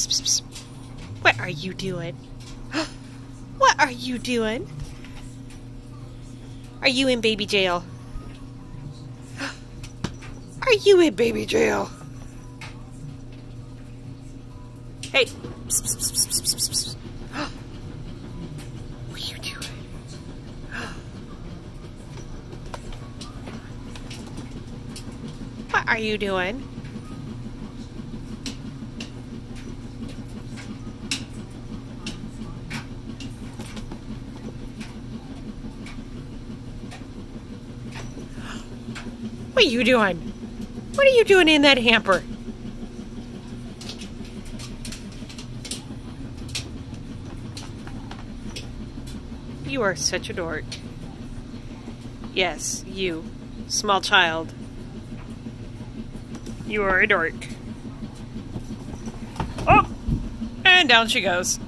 Psst, psst, psst. What are you doing? What are you doing? Are you in baby jail? Are you in baby jail? Hey! Psst, psst, psst, psst, psst, psst. What are you doing? What are you doing? What are you doing? What are you doing in that hamper? You are such a dork. Yes, you, small child. You are a dork. Oh! And down she goes.